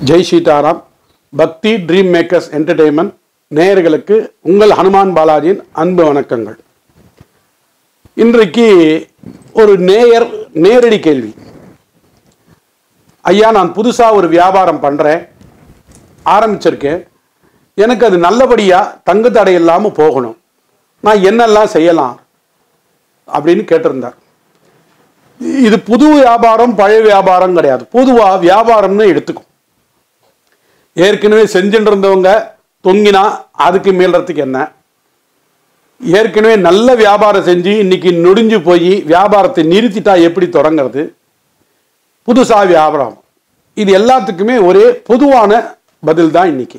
ஜெய் சீதாராம். பக்தி dream makers entertainment நேயர்களுக்கு உங்கள் ஹனுமான் பாலாஜியின் அன்பு வணக்கங்கள். இன்றைக்கு ஒரு நேரடி கேள்வி. ஐயா, நான் புதுசாக ஒரு வியாபாரம் பண்ணுறேன், ஆரம்பிச்சிருக்கேன். எனக்கு அது நல்லபடியாக தங்கு தடை இல்லாமல் போகணும். நான் என்னெல்லாம் செய்யலாம் அப்படின்னு கேட்டிருந்தார். இது புது வியாபாரம் பழைய வியாபாரம் கிடையாது. பொதுவாக வியாபாரம்னு எடுத்துக்கும். ஏற்கனவே செஞ்சுட்டு இருந்தவங்க தொங்கினா அதுக்கு மீள்றதுக்கு என்ன? ஏற்கனவே நல்ல வியாபாரம் செஞ்சு இன்னைக்கு நொடிஞ்சு போய் வியாபாரத்தை நிறுத்திட்டா எப்படி தொடங்கிறது? புதுசா வியாபாரம், இது எல்லாத்துக்குமே ஒரே பொதுவான பதில் தான். இன்னைக்கு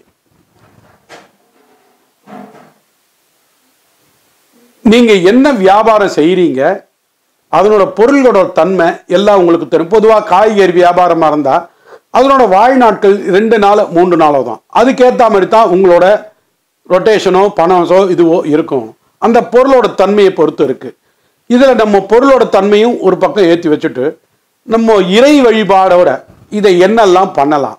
நீங்க என்ன வியாபாரம் செய்யறீங்க, அதனோட பொருள்களோட தன்மை எல்லாம் உங்களுக்கு தெரியும். பொதுவாக காய்கறி வியாபாரமா இருந்தா அதனோட வாழ்நாட்கள் 2 நாள் 3 நாளோ தான். அதுக்கேற்ற மாதிரி தான் உங்களோட ரொட்டேஷனோ பணமோ இதுவோ இருக்கும். அந்த பொருளோட தன்மையை பொறுத்து இருக்கு. இதில் நம்ம பொருளோட தன்மையும் ஒரு பக்கம் ஏற்றி வச்சுட்டு நம்ம இறை வழிபாடோட இதை என்னெல்லாம் பண்ணலாம்.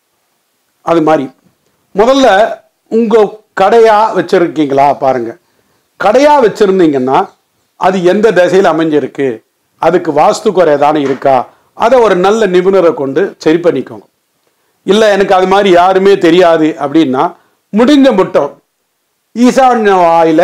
அது மாதிரி முதல்ல உங்கள் கடையாக வச்சுருக்கீங்களா பாருங்க. கடையாக வச்சுருந்தீங்கன்னா அது எந்த திசையில் அமைஞ்சிருக்கு, அதுக்கு வாஸ்து குறை ஏதானே இருக்கா, அதை ஒரு நல்ல நிபுணரை கொண்டு சரி பண்ணிக்கோங்க. இல்லை எனக்கு அது மாதிரி யாருமே தெரியாது அப்படின்னா முடிஞ்ச மட்டும் ஈசான்ய வாயில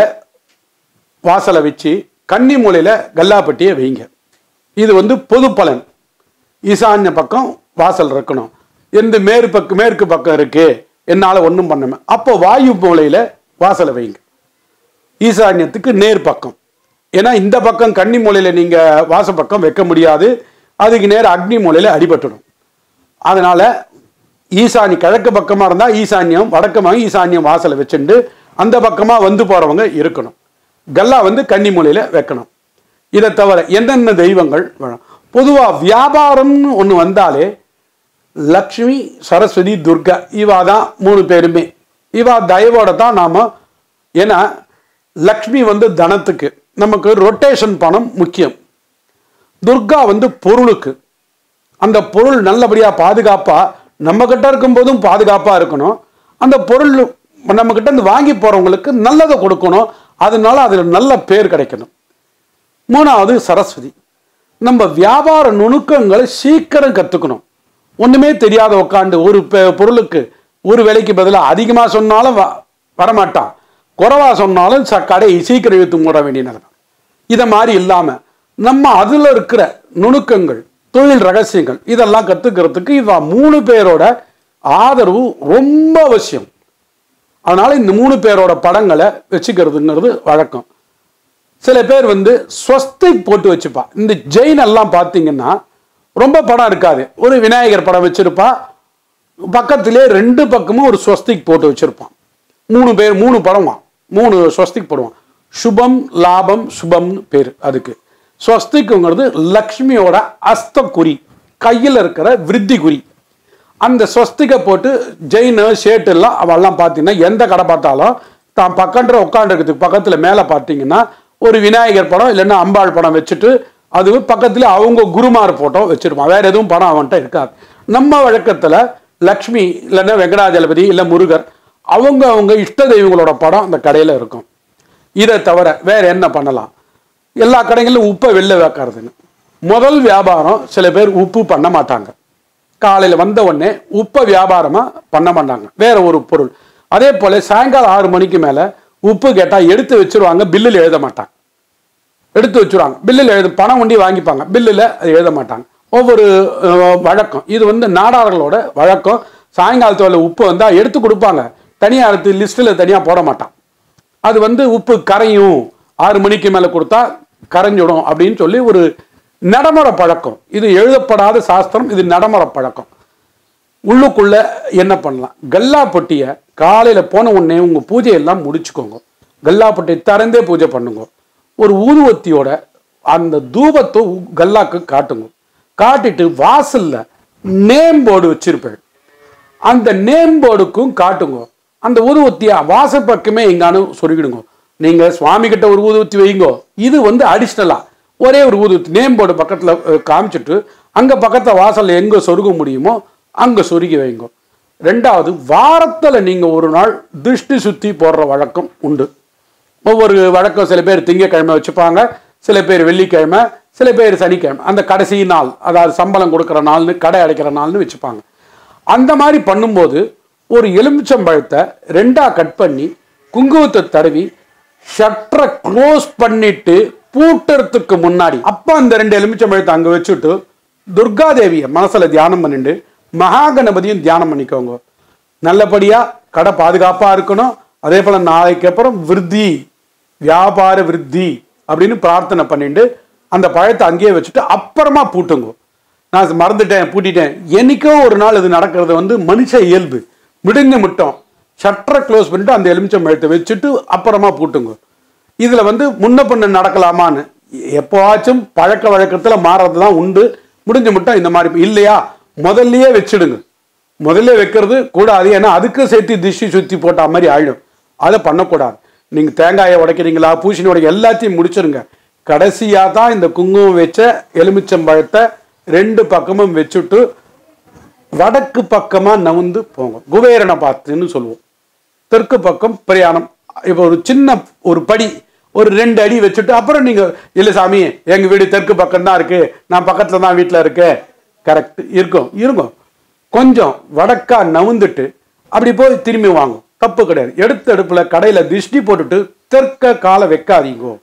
வாசலை வச்சு கன்னி மூலையில் கல்லாப்பட்டியை வைங்க. இது பொது பலன். ஈசான்ய பக்கம் வாசல் இருக்கணும். எந்த மேற்கு பக்கம் இருக்கு, என்னால் ஒன்றும் பண்ண, அப்போ வாயு மூலையில் வாசலை வைங்க. ஈசான்யத்துக்கு நேர் பக்கம். ஏன்னா இந்த பக்கம் கன்னி மூலையில் நீங்கள் வாசப்பக்கம் வைக்க முடியாது. அதுக்கு நேரம் அக்னி மூலையில் அடிபட்டுடும். அதனால ஈசானி கிழக்கு பக்கமாக இருந்தால் ஈசான்யம், வடக்கமாக ஈசான்யம் வாசலை வச்சுட்டு அந்த பக்கமாக வந்து போகிறவங்க இருக்கணும். கல்லா கன்னி மூலையில் வைக்கணும். இதை தவிர என்னென்ன தெய்வங்கள் வேணும்? பொதுவாக வியாபாரம்னு ஒன்று வந்தாலே லக்ஷ்மி, சரஸ்வதி, துர்கா, இவா தான் 3 பேருமே. இவா தயவோட தான் நாம். ஏன்னா லக்ஷ்மி தனத்துக்கு, நமக்கு ரொட்டேஷன் பணம் முக்கியம். துர்கா பொருளுக்கு. அந்த பொருள் நல்லபடியாக பாதுகாப்பாக நம்ம கிட்ட இருக்கும் போதும் பாதுகாப்பாக இருக்கணும். அந்த பொருள் நம்ம கிட்ட இருந்து வாங்கி போகிறவங்களுக்கு நல்லதை கொடுக்கணும். அதனால அதில் நல்ல பேர் கிடைக்கணும். 3வது சரஸ்வதி. நம்ம வியாபார நுணுக்கங்களை சீக்கிரம் கற்றுக்கணும். ஒன்றுமே தெரியாத உட்காந்து ஒரு பொருளுக்கு ஒரு விலைக்கு பதிலாக அதிகமாக சொன்னாலும் வரமாட்டான், குறைவாக சொன்னாலும் கடை சீக்கிரம் இழுத்து மூட வேண்டிய நிலைமை. இதை மாதிரி இல்லாமல் நம்ம அதில் இருக்கிற நுணுக்கங்கள், தொழில் ரகசியங்கள் இதெல்லாம் கற்றுக்கிறதுக்கு இவ 3 பேரோட ஆதரவு ரொம்ப அவசியம். அதனால இந்த 3 பேரோட படங்களை வச்சுக்கிறதுங்கிறது வழக்கம். சில பேர் ஸ்வஸ்திக் போட்டு வச்சுப்பா. இந்த ஜெயின் எல்லாம் பார்த்தீங்கன்னா ரொம்ப படம் இருக்காது. ஒரு விநாயகர் படம் வச்சிருப்பா, பக்கத்திலே 2 பக்கமும் ஒரு ஸ்வஸ்திக் போட்டு வச்சிருப்பான். 3 பேர் 3 படமா 3 ஸ்வஸ்திக் போடுவான். சுபம், லாபம், சுபம்னு பேர் அதுக்கு. ஸ்வஸ்திக்குங்கிறது லக்ஷ்மியோட அஸ்தக்குறி, கையில் இருக்கிற விருத்தி குறி. அந்த ஸ்வஸ்திகை போட்டு ஜெயின் ஷேட் எல்லாம் அவெல்லாம் பார்த்தீங்கன்னா எந்த கடை பார்த்தாலும் தான் பக்கன்ற உட்காந்துருக்கிறதுக்கு பக்கத்தில் மேலே பார்த்தீங்கன்னா ஒரு விநாயகர் படம் இல்லைன்னா அம்பாள் படம் வச்சுட்டு அது பக்கத்தில் அவங்க குருமார் போட்டோ வச்சிருப்பான். வேற எதுவும் படம் அவன்கிட்ட இருக்காது. நம்ம வழக்கத்தில் லக்ஷ்மி இல்லைன்னா வெங்கடாஜலபதி இல்லை முருகர் அவங்க இஷ்ட தெய்வங்களோட படம் அந்த கடையில் இருக்கும். இதை தவிர வேற என்ன பண்ணலாம்? எல்லா கடைகளிலும் உப்பை வெளில வைக்கிறதுன்னு முதல் வியாபாரம். சில பேர் உப்பு பண்ண மாட்டாங்க. காலையில் வந்த உடனே உப்பை வியாபாரமாக பண்ண மாட்டாங்க, வேற ஒரு பொருள். அதே போல் சாயங்காலம் 6 மணிக்கு மேலே உப்பு கேட்டால் எடுத்து வச்சிருவாங்க, பில்லில் எழுத மாட்டாங்க. எடுத்து வச்சுருவாங்க, பில்லில் பணம் ஒண்டி வாங்கிப்பாங்க, பில்லில் அது எழுத மாட்டாங்க. ஒவ்வொரு வழக்கம். இது நாடார்களோட வழக்கம். சாயங்காலத்தில் உப்பு வந்தால் எடுத்து கொடுப்பாங்க, தனியாக எடுத்து லிஸ்ட்டில் தனியாக போட மாட்டான். அது உப்பு கரையும், 6 மணிக்கு மேலே கொடுத்தா கரைஞ்சிடும் அப்படின்னு சொல்லி ஒரு நடைமுறை பழக்கம். இது எழுதப்படாத சாஸ்திரம், இது நடைமுறை பழக்கம். உள்ளுக்குள்ள என்ன பண்ணலாம்? கல்லாப்பட்டியை காலையில் போன உடனே உங்கள் பூஜையெல்லாம் முடிச்சுக்கோங்க. கல்லாப்பட்டியை திறந்தே பூஜை பண்ணுங்க. ஒரு ஊதுவத்தியோட அந்த தூபத்தை கல்லாக்கு காட்டுங்க. காட்டிட்டு வாசல்ல நேம் போர்டு வச்சிருப்பேன், அந்த நேம் போர்டுக்கும் காட்டுங்க. அந்த ஊதுவத்தியை வாசப்பக்கமே எங்கானு சொருகிடுங்க. நீங்க சுவாமி கிட்ட ஒரு ஊதுவத்தி வைங்கோ, இது அடிஷ்னலா ஒரே ஒரு ஊதுவத்தி நேம் போர்டு பக்கத்தில் காமிச்சிட்டு அங்கே பக்கத்தில் வாசலில் எங்கே சொருக முடியுமோ அங்கே சொருகி வைங்கோ. ரெண்டாவது, வாரத்தில் நீங்கள் ஒரு நாள் திருஷ்டி சுத்தி போடுற வழக்கம் உண்டு. ஒவ்வொரு வழக்கம், சில பேர் திங்கக்கிழமை வச்சுப்பாங்க, சில பேர் வெள்ளிக்கிழமை, சில பேர் சனிக்கிழமை, அந்த கடைசி நாள், அதாவது சம்பளம் கொடுக்குற நாள்னு, கடை அடைக்கிற நாள்னு வச்சுப்பாங்க. அந்த மாதிரி பண்ணும்போது ஒரு எலுமிச்சம்பழத்தை 2ஆ கட் பண்ணி குங்குமத்தை தடவி ஷட்டரை க்ளோஸ் பண்ணிட்டு பூட்டுறதுக்கு முன்னாடி அப்போ அந்த 2 எலுமிச்சம்பழத்தை அங்கே வச்சுட்டு துர்காதேவியை மனசுல தியானம் பண்ணிட்டு மகாகணபதியும் தியானம் பண்ணிக்கோங்க. நல்லபடியாக கடை பாதுகாப்பாக இருக்கணும். அதே போல் நாளைக்கு அப்புறம் விருத்தி, வியாபார விருத்தி அப்படின்னு பிரார்த்தனை பண்ணிட்டு அந்த பழத்தை அங்கேயே வச்சுட்டு அப்புறமா பூட்டுங்க. நான் மறந்துட்டேன், பூட்டிட்டேன், என்னைக்கோ ஒரு நாள் இது நடக்கிறது மனுஷ இயல்பு. விடுங்க மட்டும் ஷட்டரை க்ளோஸ் பண்ணிட்டு அந்த எலுமிச்சம்பழத்தை வச்சுட்டு அப்புறமா பூட்டுங்க. இதில் முன்ன பின்ன நடக்கலாமான்னு எப்போவாச்சும் பழக்க வழக்கத்தில் மாறுறது தான் உண்டு. முடிஞ்ச மட்டும் இந்த மாதிரி இல்லையா, முதல்லையே வச்சுடுங்க. முதல்ல வைக்கிறது கூடாது, ஏன்னா அதுக்கு சேர்த்து திஷ்டி சுற்றி போட்ட மாதிரி ஆயிடும். அதை பண்ணக்கூடாது. நீங்கள் தேங்காயை உடைக்கிறீங்களா, பூசணி உடைக்க எல்லாத்தையும் முடிச்சிருங்க. கடைசியாக தான் இந்த குங்குமம் வச்ச எலுமிச்சம்பழத்தை 2 பக்கமும் வச்சுட்டு வடக்கு பக்கமாக நவுந்து போங்க. குபேரனை பார்த்துன்னு சொல்லுவோம். தெற்கு பக்கம் பிரயாணம். இப்போ ஒரு சின்ன ஒரு படி, ஒரு 2 அடி வச்சுட்டு அப்புறம் நீங்கள், இல்லை சாமி எங்கள் வீடு தெற்கு பக்கம் தான் இருக்குது, நான் பக்கத்தில் தான் வீட்டில் இருக்கேன், கரெக்ட் இருக்கும் கொஞ்சம் வடக்கா நவுந்துட்டு அப்படி போய் திரும்பி வாங்க, தப்பு கிடையாது. எடுத்த அடுப்பில் கடையில் திஷ்டி போட்டுட்டு தெற்க காலை வைக்காதீங்கோ.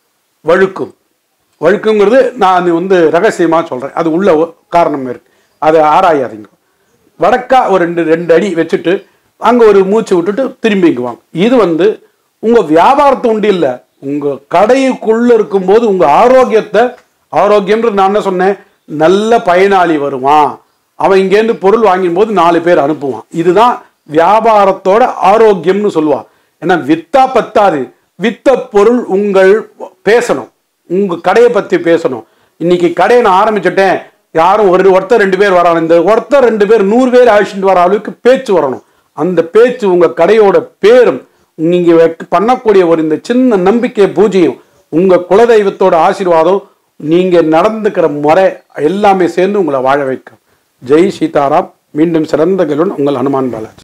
வழுக்குங்கிறது நான் ரகசியமாக சொல்கிறேன், அது உள்ள காரணம் இருக்கு, அதை ஆராயாதீங்க. வடக்கா ஒரு 2 அடி வச்சுட்டு அங்கே ஒரு மூச்சு விட்டுட்டு திரும்பிக்குவாங்க. இது உங்கள் வியாபாரத்தை உண்டு இல்லை, உங்கள் கடைக்குள்ளே இருக்கும்போது உங்கள் ஆரோக்கியம்ன்றது நான் என்ன சொன்னேன், நல்ல பயனாளி வருவான், அவன் இங்கேருந்து பொருள் வாங்கும் போது 4 பேர் அனுப்புவான். இதுதான் வியாபாரத்தோட ஆரோக்கியம்னு சொல்லுவான். ஏன்னா வித்தா பத்தாது, வித்த பொருள் உங்கள் பேசணும், உங்கள் கடையை பற்றி பேசணும். இன்னைக்கு கடையை நான் ஆரம்பிச்சுட்டேன், யாரும் ஒருத்தர் 2 பேர் வராங்க, இந்த ஒருத்தர் 2 பேர் 100 பேர் அழிச்சுட்டு வர அளவுக்கு பேச்சு வரணும். அந்த பேச்சு உங்கள் கடையோட பேரும் நீங்கள் பண்ணக்கூடிய ஒரு இந்த சின்ன நம்பிக்கை பூஜையும் உங்கள் குலதெய்வத்தோட ஆசீர்வாதம், நீங்கள் நடந்துக்கிற முறை எல்லாமே சேர்ந்து உங்களை வாழ வைக்கும். ஜெய் சீதாராம். மீண்டும் சிறந்த கேள்வன் உங்கள் ஹனுமான் பாலாஜி.